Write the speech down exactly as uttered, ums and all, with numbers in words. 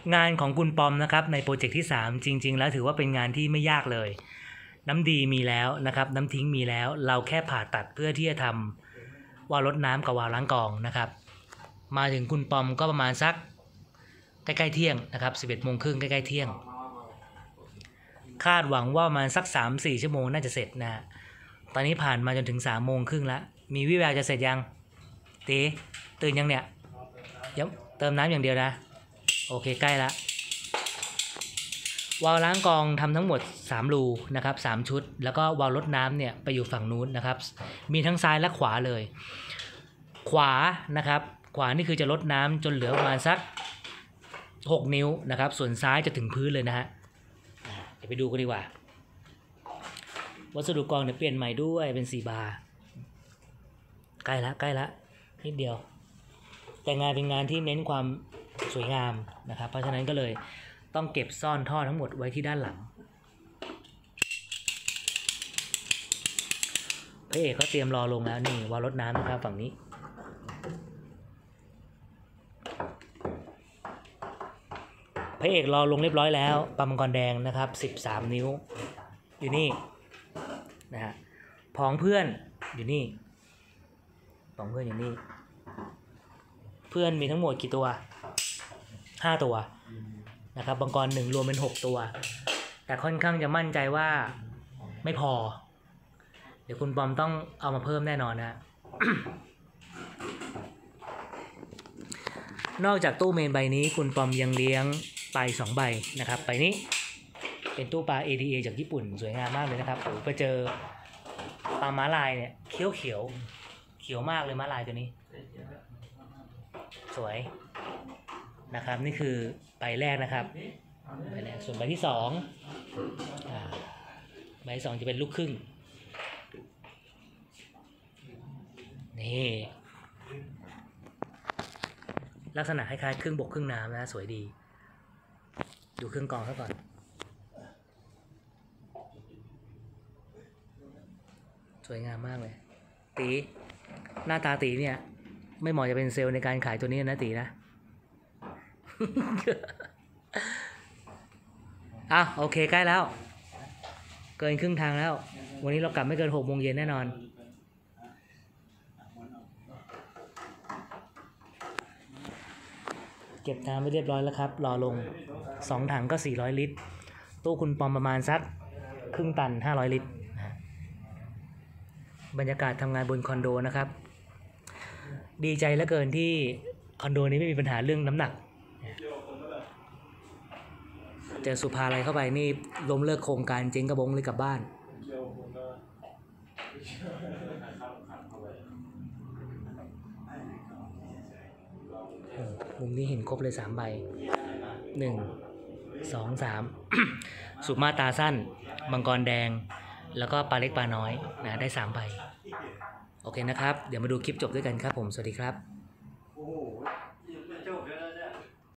งานของคุณปอมนะครับในโปรเจกต์ที่สามจริงๆแล้วถือว่าเป็นงานที่ไม่ยากเลยน้ำดีมีแล้วนะครับน้ำทิ้งมีแล้วเราแค่ผ่าตัดเพื่อที่จะทำวาล์วรดน้ำกับวาล์วล้างกรองนะครับมาถึงคุณปอมก็ประมาณสักใกล้ๆเที่ยงนะครับสิบเอ็ดโมงครึ่งใกล้ๆเที่ยงคาดหวังว่าประมาณสัก สามถึงสี่ ชั่วโมงน่าจะเสร็จนะตอนนี้ผ่านมาจนถึงสามโมงครึ่งแล้วมีวิแววจะเสร็จยังตีตื่นยังเนี่ยเดี๋ยวเติมน้ำอย่างเดียวนะโอเคใกล้ละวาล์วล้างกรองทำทั้งหมดสามรูนะครับสามชุดแล้วก็วาล์วรดน้ำเนี่ยไปอยู่ฝั่งนู้นนะครับมีทั้งซ้ายและขวาเลยขวานะครับขวานี่คือจะลดน้ำจนเหลือประมาณสักหกนิ้วนะครับส่วนซ้ายจะถึงพื้นเลยนะฮะเดี๋ยวไปดูกันดีกว่าวัสดุกรองเนี่ยเปลี่ยนใหม่ด้วยเป็นสี่บาร์ใกล้ละใกล้ละนิดเดียวแต่งานเป็นงานที่เน้นความสวยงามนะครับเพราะฉะนั้นก็เลยต้องเก็บซ่อนท่อทั้งหมดไว้ที่ด้านหลังพระเอกเขาเตรียมรอลงแล้วนี่วาล์วรดน้ำนะครับฝั่งนี้พระเอกรอลงเรียบร้อยแล้วปั๊มมังกรแดงนะครับสิบสามนิ้วอยู่นี่นะฮะผองเพื่อนอยู่นี่ผองเพื่อนอยู่นี่เพื่อนมีทั้งหมดกี่ตัวห้าตัวนะครับมังกรหนึ่งรวมเป็นหกตัวแต่ค่อนข้างจะมั่นใจว่าไม่พอเดี๋ยวคุณปอมต้องเอามาเพิ่มแน่นอนนะ นอกจากตู้เมนใบนี้คุณปอมยังเลี้ยงไปสองใบนะครับใบนี้เป็นตู้ปลา เอ ดี เอ จากญี่ปุ่นสวยงามมากเลยนะครับโอ้ไปเจอปลาม้าลายเนี่ยเขียวเขียวเขียวมากเลยม้าลายตัวนี้สวยนะครับนี่คือใบแรกนะครับใบแรกส่วนใบที่สองอ่าใบที่สองจะเป็นลูกครึ่งนี่ลักษณะคล้ายๆครึ่งบกครึ่งน้ำนะสวยดีดูเครื่องกรองซะก่อนสวยงามมากเลยตีหน้าตาตีเนี่ยไม่เหมาะจะเป็นเซลล์ในการขายตัวนี้นะตีนะ อ่ะโอเคใกล้แล้วเกินครึ่งทางแล้ววันนี้เรากลับไม่เกินหกโมงเย็นแน่นอนเก็บน้ำไปเรียบร้อยแล้วครับรอลงสองถังก็สี่ร้อยลิตรตู้คุณปอมประมาณสักครึ่งตันห้าร้อยลิตรบรรยากาศทำงานบนคอนโดนะครับดีใจเหลือเกินที่คอนโดนี้ไม่มีปัญหาเรื่องน้ำหนักเจอสุภาอะไรเข้าไปนี่ล้มเลิกโครงการเจ๊งกระบงเลยกลับบ้านมุมนี้เห็นครบเลยสามใบหนึ่งสองสามสุมาตาสั้นมังกรแดงแล้วก็ปลาเล็กปลาน้อยนะได้สามใบโอเคนะครับเดี๋ยวมาดูคลิปจบด้วยกันครับผมสวัสดีครับ